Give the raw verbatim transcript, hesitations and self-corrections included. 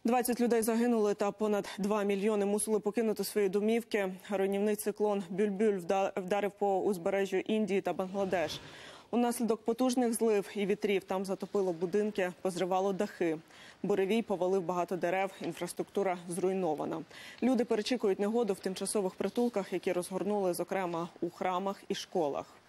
двадцять людей загинули та понад два мільйони мусили покинути свої домівки. Руйнівний циклон Бюльбюль вдарив по узбережжю Індії та Бангладеш. Унаслідок потужних злив і вітрів там затопило будинки, позривало дахи. Буревій повалив багато дерев, інфраструктура зруйнована. Люди перечікують негоду в тимчасових притулках, які розгорнули, зокрема, у храмах і школах.